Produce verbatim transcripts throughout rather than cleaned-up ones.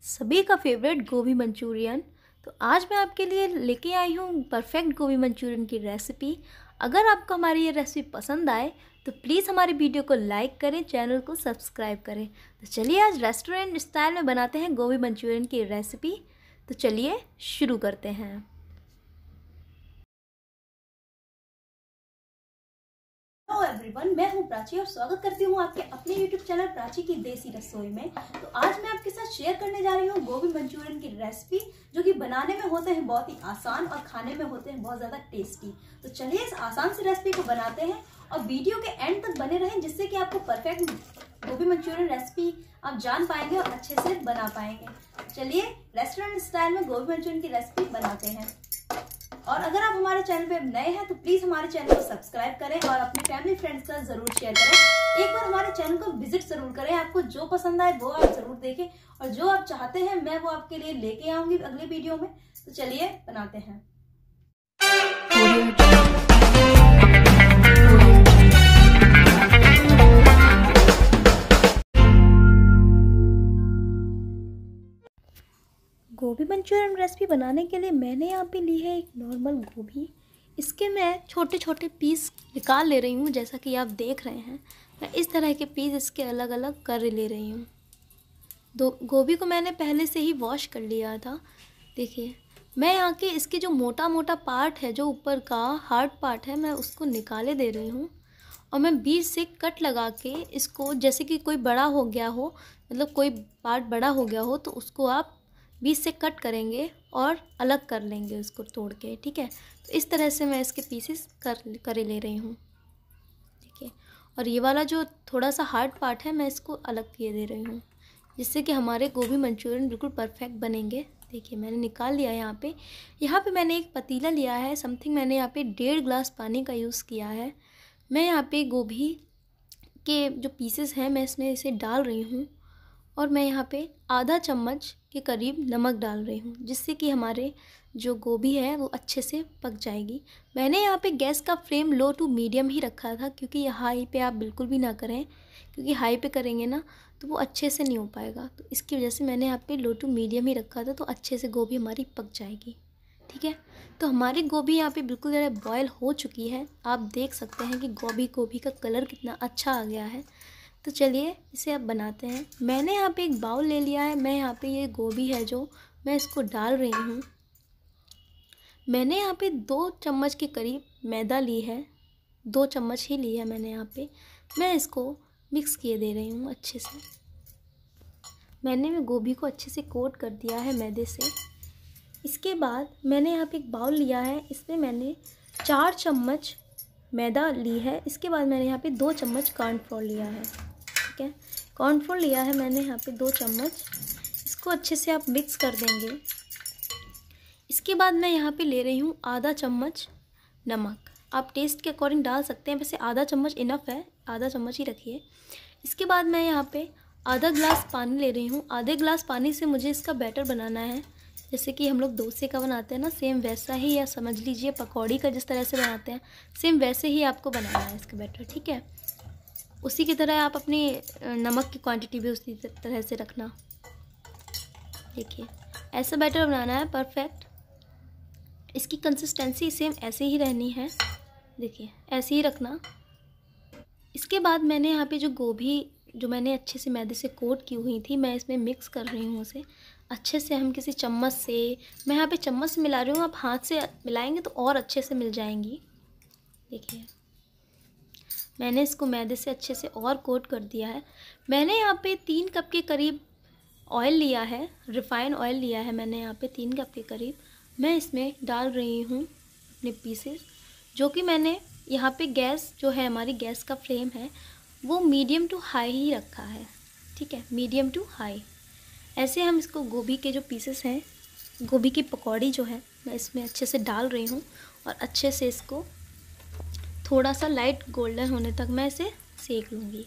सभी का फेवरेट गोभी मंचूरियन। तो आज मैं आपके लिए लेके आई हूँ परफेक्ट गोभी मंचूरियन की रेसिपी। अगर आपको हमारी ये रेसिपी पसंद आए तो प्लीज़ हमारी वीडियो को लाइक करें, चैनल को सब्सक्राइब करें। तो चलिए आज रेस्टोरेंट स्टाइल में बनाते हैं गोभी मंचूरियन की रेसिपी। तो चलिए शुरू करते हैं। हेलो एवरीवन, मैं हूं प्राची और स्वागत करती हूं आपके अपने यूट्यूब चैनल प्राची की देसी रसोई में। तो आज मैं आपके साथ शेयर करने जा रही हूं गोभी मंचूरियन की रेसिपी, जो कि बनाने में होते हैं बहुत ही आसान और खाने में होते हैं बहुत ज्यादा टेस्टी। तो चलिए इस आसान सी रेसिपी को बनाते हैं और वीडियो के एंड तक बने रहें, जिससे कि आपको परफेक्ट गोभी मंचूरियन रेसिपी आप जान पाएंगे और अच्छे से बना पाएंगे। चलिए रेस्टोरेंट स्टाइल में गोभी मंचूरियन की रेसिपी बनाते हैं। और अगर आप हमारे चैनल पे नए हैं तो प्लीज हमारे चैनल को सब्सक्राइब करें और अपने फैमिली फ्रेंड्स का जरूर शेयर करें। एक बार हमारे चैनल को विजिट जरूर करें, आपको जो पसंद आए वो आप जरूर देखें और जो आप चाहते हैं मैं वो आपके लिए लेके आऊंगी अगले वीडियो में। तो चलिए बनाते हैं। गोभी मंचूरियन रेसिपी बनाने के लिए मैंने यहाँ पे ली है एक नॉर्मल गोभी। इसके मैं छोटे छोटे पीस निकाल ले रही हूँ, जैसा कि आप देख रहे हैं। मैं इस तरह के पीस इसके अलग अलग कर ले रही हूँ। दो गोभी को मैंने पहले से ही वॉश कर लिया था। देखिए मैं यहाँ के इसके जो मोटा मोटा पार्ट है, जो ऊपर का हार्ड पार्ट है, मैं उसको निकाले दे रही हूँ। और मैं बीच से कट लगा के इसको, जैसे कि कोई बड़ा हो गया हो, मतलब कोई पार्ट बड़ा हो गया हो तो उसको आप बीच से कट करेंगे और अलग कर लेंगे उसको तोड़ के। ठीक है, तो इस तरह से मैं इसके पीसेस कर कर ले रही हूँ। ठीक है, और ये वाला जो थोड़ा सा हार्ड पार्ट है मैं इसको अलग किए दे रही हूँ, जिससे कि हमारे गोभी मंचूरियन बिल्कुल परफेक्ट बनेंगे। देखिए मैंने निकाल लिया है। यहाँ पे यहाँ पे मैंने एक पतीला लिया है। समथिंग मैंने यहाँ पे डेढ़ ग्लास पानी का यूज़ किया है। मैं यहाँ पे गोभी के जो पीसेस हैं मैं इसमें इसे डाल रही हूँ और मैं यहाँ पे आधा चम्मच के करीब नमक डाल रही हूँ, जिससे कि हमारे जो गोभी है वो अच्छे से पक जाएगी। मैंने यहाँ पे गैस का फ्लेम लो टू मीडियम ही रखा था, क्योंकि हाई पे आप बिल्कुल भी ना करें, क्योंकि हाई पे करेंगे ना तो वो अच्छे से नहीं हो पाएगा। तो इसकी वजह से मैंने यहाँ पे लो टू मीडियम ही रखा था, तो अच्छे से गोभी हमारी पक जाएगी। ठीक है, तो हमारी गोभी यहाँ पे बिल्कुल ज़रा बॉयल हो चुकी है। आप देख सकते हैं कि गोभी गोभी का कलर कितना अच्छा आ गया है। तो चलिए इसे अब बनाते हैं। मैंने यहाँ पे एक बाउल ले लिया है। मैं यहाँ पे ये गोभी है जो मैं इसको डाल रही हूँ। मैंने यहाँ पे दो चम्मच के करीब मैदा ली है, दो चम्मच ही ली है मैंने यहाँ पे। मैं इसको मिक्स किए दे रही हूँ अच्छे से। मैंने मैं गोभी को अच्छे से कोट कर दिया है मैदे से। इसके बाद मैंने यहाँ पे एक बाउल लिया है, इसमें मैंने चार चम्मच मैदा ली है। इसके बाद मैंने यहाँ पे दो चम्मच कॉर्नफ्लोर लिया है। ठीक है, कॉर्नफ्लोर लिया है मैंने यहाँ पे दो चम्मच। इसको अच्छे से आप मिक्स कर देंगे। इसके बाद मैं यहाँ पे ले रही हूँ आधा चम्मच नमक। आप टेस्ट के अकॉर्डिंग डाल सकते हैं, वैसे आधा चम्मच इनफ है, आधा चम्मच ही रखिए। इसके बाद मैं यहाँ पे आधा गिलास पानी ले रही हूँ। आधे गिलास पानी से मुझे इसका बैटर बनाना है, जैसे कि हम लोग डोसे का बनाते हैं ना, सेम वैसा ही, या समझ लीजिए पकौड़ी का जिस तरह से बनाते हैं सेम वैसे ही आपको बनाना है इसका बैटर। ठीक है, उसी की तरह आप अपनी नमक की क्वांटिटी भी उसी तरह से रखना। देखिए ऐसा बैटर बनाना है परफेक्ट। इसकी कंसिस्टेंसी सेम ऐसे ही रहनी है। देखिए ऐसे ही रखना। इसके बाद मैंने यहाँ पे जो गोभी जो मैंने अच्छे से मैदे से कोट की हुई थी, मैं इसमें मिक्स कर रही हूँ उसे अच्छे से। हम किसी चम्मच से, मैं यहाँ पे चम्मच से मिला रही हूँ, आप हाथ से मिलाएंगे तो और अच्छे से मिल जाएंगी। देखिए मैंने इसको मैदे से अच्छे से और कोट कर दिया है। मैंने यहाँ पे तीन कप के करीब ऑयल लिया है, रिफाइंड ऑयल लिया है मैंने यहाँ पे तीन कप के करीब। मैं इसमें डाल रही हूँ अपने पीसेस, जो कि मैंने यहाँ पे गैस जो है, हमारी गैस का फ्लेम है वो मीडियम टू हाई ही रखा है। ठीक है, मीडियम टू हाई। ऐसे हम इसको गोभी के जो पीसेस हैं, गोभी की पकौड़ी जो है, मैं इसमें अच्छे से डाल रही हूँ और अच्छे से इसको थोड़ा सा लाइट गोल्डन होने तक मैं इसे सेक लूँगी।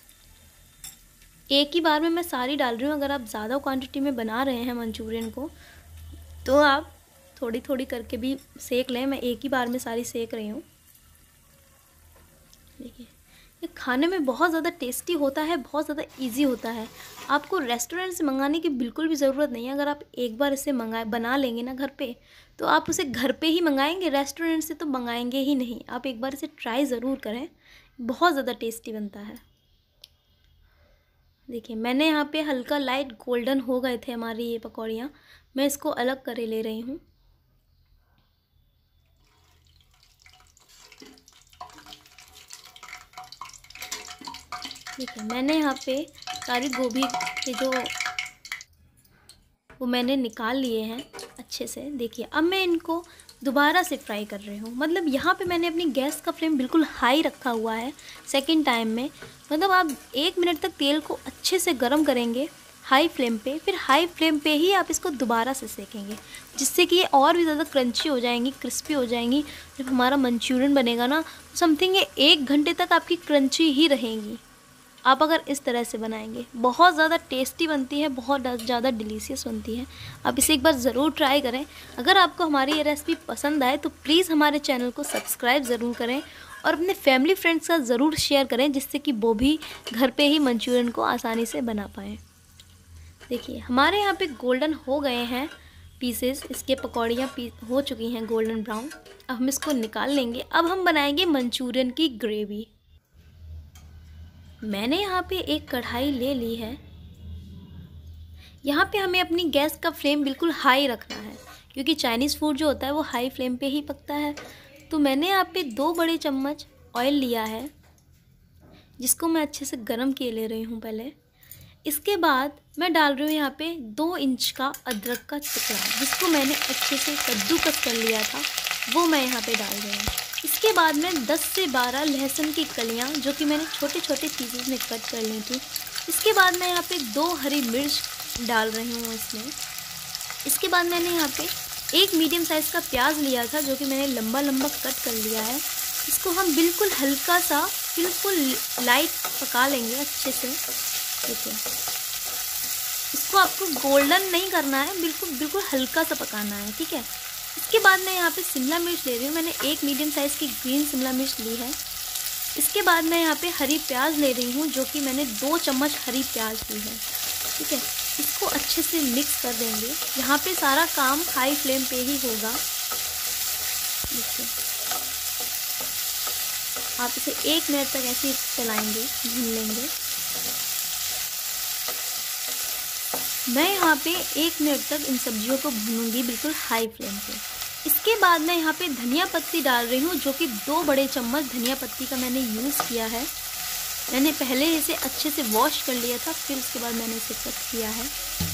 एक ही बार में मैं सारी डाल रही हूँ। अगर आप ज़्यादा क्वांटिटी में बना रहे हैं मंचूरियन को तो आप थोड़ी थोड़ी करके भी सेक लें। मैं एक ही बार में सारी सेक रही हूँ। देखिए ये खाने में बहुत ज़्यादा टेस्टी होता है, बहुत ज़्यादा इजी होता है। आपको रेस्टोरेंट से मंगाने की बिल्कुल भी ज़रूरत नहीं है। अगर आप एक बार इसे मंगाए बना लेंगे ना घर पे, तो आप उसे घर पे ही मंगाएंगे, रेस्टोरेंट से तो मंगाएंगे ही नहीं। आप एक बार इसे ट्राई ज़रूर करें, बहुत ज़्यादा टेस्टी बनता है। देखिए मैंने यहाँ पे हल्का लाइट गोल्डन हो गए थे हमारी ये पकौड़ियाँ। मैं इसको अलग करे ले रही हूँ। ठीक है, मैंने यहाँ पे सारी गोभी के जो वो मैंने निकाल लिए हैं अच्छे से। देखिए अब मैं इनको दोबारा से फ्राई कर रही हूँ। मतलब यहाँ पे मैंने अपनी गैस का फ्लेम बिल्कुल हाई रखा हुआ है सेकंड टाइम में। मतलब आप एक मिनट तक तेल को अच्छे से गर्म करेंगे हाई फ्लेम पे, फिर हाई फ्लेम पे ही आप इसको दोबारा से सेकेंगे, जिससे कि ये और भी ज़्यादा क्रंची हो जाएंगी, क्रिस्पी हो जाएंगी। जब हमारा मंचूरियन बनेगा ना, समथिंग ये एक घंटे तक आपकी क्रंची ही रहेंगी। आप अगर इस तरह से बनाएंगे, बहुत ज़्यादा टेस्टी बनती है, बहुत ज़्यादा डिलीशियस बनती है। आप इसे एक बार ज़रूर ट्राई करें। अगर आपको हमारी ये रेसिपी पसंद आए तो प्लीज़ हमारे चैनल को सब्सक्राइब ज़रूर करें और अपने फैमिली फ्रेंड्स का ज़रूर शेयर करें, जिससे कि वो भी घर पे ही मंचूरियन को आसानी से बना पाएँ। देखिए हमारे यहाँ पे गोल्डन हो गए हैं पीसेस, इसके पकौड़ियाँ पी हो चुकी हैं गोल्डन ब्राउन। अब हम इसको निकाल लेंगे। अब हम बनाएंगे मंचूरियन की ग्रेवी। मैंने यहाँ पे एक कढ़ाई ले ली है। यहाँ पे हमें अपनी गैस का फ्लेम बिल्कुल हाई रखना है, क्योंकि चाइनीज़ फूड जो होता है वो हाई फ्लेम पे ही पकता है। तो मैंने यहाँ पे दो बड़े चम्मच ऑयल लिया है, जिसको मैं अच्छे से गर्म किए ले रही हूँ पहले। इसके बाद मैं डाल रही हूँ यहाँ पे दो इंच का अदरक का टुकड़ा, जिसको मैंने अच्छे से कद्दूकस कर लिया था, वो मैं यहाँ पे डाल रही हूँ। इसके बाद मैं दस से बारह लहसुन की कलियाँ, जो कि मैंने छोटे छोटे पीसेस में कट कर ली थी। इसके बाद मैं यहाँ पे दो हरी मिर्च डाल रही हूँ इसमें। इसके बाद मैंने यहाँ पे एक मीडियम साइज़ का प्याज लिया था, जो कि मैंने लंबा लंबा कट कर लिया है। इसको हम बिल्कुल हल्का सा, बिल्कुल लाइट पका लेंगे अच्छे से। देखिए इसको आपको गोल्डन नहीं करना है, बिल्कुल बिल्कुल हल्का सा पकाना है, ठीक है। इसके बाद मैं यहाँ पे शिमला मिर्च ले रही हूँ। मैंने एक मीडियम साइज़ की ग्रीन शिमला मिर्च ली है। इसके बाद मैं यहाँ पे हरी प्याज ले रही हूँ, जो कि मैंने दो चम्मच हरी प्याज ली है, ठीक है। इसको अच्छे से मिक्स कर देंगे। यहाँ पे सारा काम हाई फ्लेम पे ही होगा। देखिए आप इसे एक मिनट तक ऐसे ही चलाएंगे, भून लेंगे। मैं यहाँ पे एक मिनट तक इन सब्जियों को भूनूंगी बिल्कुल हाई फ्लेम पे। इसके बाद मैं यहाँ पे धनिया पत्ती डाल रही हूँ, जो कि दो बड़े चम्मच धनिया पत्ती का मैंने यूज़ किया है। मैंने पहले इसे अच्छे से वॉश कर लिया था, फिर उसके बाद मैंने इसे कट किया है।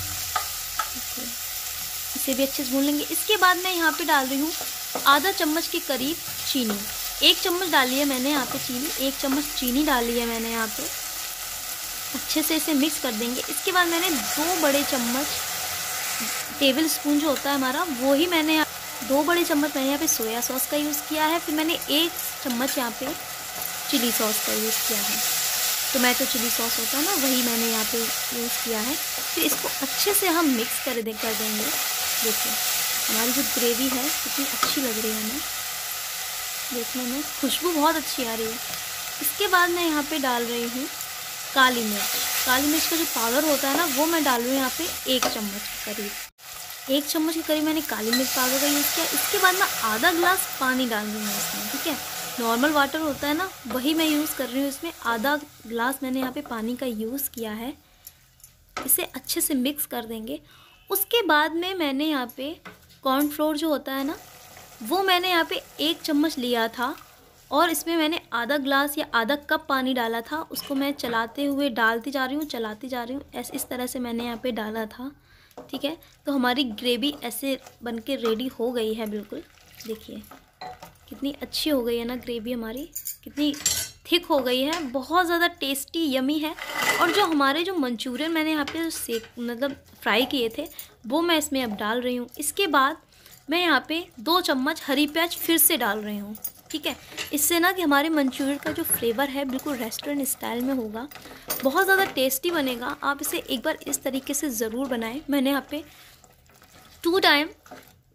इसे भी अच्छे से भून लेंगे। इसके बाद मैं यहाँ पे डाल रही हूँ आधा चम्मच के करीब चीनी। एक चम्मच डाली है मैंने यहाँ पे चीनी, एक चम्मच चीनी डाली है मैंने यहाँ पे। अच्छे से इसे मिक्स कर देंगे। इसके बाद मैंने दो बड़े चम्मच टेबल स्पून जो होता है हमारा, वो ही मैंने दो बड़े चम्मच मैंने यहाँ पे सोया सॉस का यूज़ किया है। फिर मैंने एक चम्मच यहाँ पे चिली सॉस का यूज़ किया है। टोमेटो चिली सॉस होता है ना, वही मैंने यहाँ पे यूज़ किया है। फिर इसको अच्छे से हम मिक्स कर दे कर देंगे। देखिए हमारी जो ग्रेवी है कितनी अच्छी लग रही है हमें देखने में, खुशबू बहुत अच्छी आ रही है। इसके बाद मैं यहाँ पे डाल रही हूँ काली मिर्च। काली मिर्च का जो पाउडर होता है ना, वो मैं डाल रही हूँ यहाँ पे एक चम्मच के करीब। एक चम्मच के करीब मैंने काली मिर्च पाउडर का यूज़ किया। इसके बाद मैं आधा ग्लास पानी डाल रही हूँ इसमें, ठीक है। नॉर्मल वाटर होता है ना, वही मैं यूज़ कर रही हूँ इसमें। आधा ग्लास मैंने यहाँ पे पानी का यूज़ किया है। इसे अच्छे से मिक्स कर देंगे। उसके बाद में मैंने यहाँ पे कॉर्नफ्लोर जो होता है ना, वो मैंने यहाँ पे एक चम्मच लिया था और इसमें मैंने आधा ग्लास या आधा कप पानी डाला था। उसको मैं चलाते हुए डालती जा रही हूँ, चलाती जा रही हूँ, ऐसे इस तरह से मैंने यहाँ पे डाला था, ठीक है। तो हमारी ग्रेवी ऐसे बनके रेडी हो गई है बिल्कुल। देखिए कितनी अच्छी हो गई है ना ग्रेवी हमारी, कितनी थिक हो गई है, बहुत ज़्यादा टेस्टी यमी है। और जो हमारे जो मंचूरियन मैंने यहाँ पे सेक मतलब फ्राई किए थे, वो मैं इसमें अब डाल रही हूँ। इसके बाद मैं यहाँ पे दो चम्मच हरी प्याज फिर से डाल रही हूँ, ठीक है। इससे ना कि हमारे मंचूरियन का जो फ्लेवर है बिल्कुल रेस्टोरेंट स्टाइल में होगा, बहुत ज़्यादा टेस्टी बनेगा। आप इसे एक बार इस तरीके से ज़रूर बनाएं। मैंने यहाँ पे टू टाइम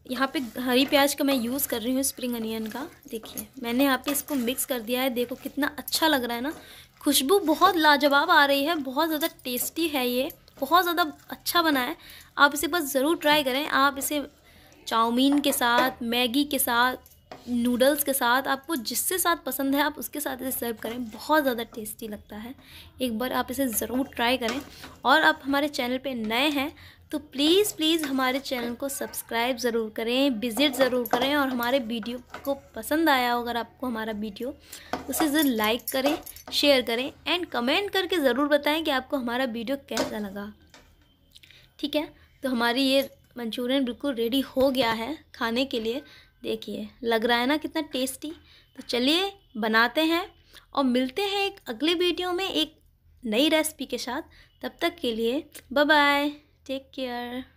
यहाँ पे हरी प्याज का मैं यूज़ कर रही हूँ, स्प्रिंग अनियन का। देखिए मैंने यहाँ पे इसको मिक्स कर दिया है। देखो कितना अच्छा लग रहा है ना, खुशबू बहुत लाजवाब आ रही है, बहुत ज़्यादा टेस्टी है ये, बहुत ज़्यादा अच्छा बना है। आप इसे बस ज़रूर ट्राई करें। आप इसे चाउमीन के साथ, मैगी के साथ, नूडल्स के साथ, आपको जिससे साथ पसंद है आप उसके साथ इसे सर्व करें, बहुत ज़्यादा टेस्टी लगता है। एक बार आप इसे ज़रूर ट्राई करें। और आप हमारे चैनल पे नए हैं तो प्लीज़ प्लीज़ हमारे चैनल को सब्सक्राइब ज़रूर करें, विज़िट ज़रूर करें, और हमारे वीडियो को पसंद आया हो अगर आपको हमारा वीडियो, उसे ज़रूर लाइक करें, शेयर करें एंड कमेंट करके ज़रूर बताएं कि आपको हमारा वीडियो कैसा लगा। ठीक है, तो हमारी ये मंचूरियन बिल्कुल रेडी हो गया है खाने के लिए। देखिए लग रहा है ना कितना टेस्टी। तो चलिए बनाते हैं और मिलते हैं एक अगले वीडियो में एक नई रेसिपी के साथ। तब तक के लिए बाय बाय, टेक केयर।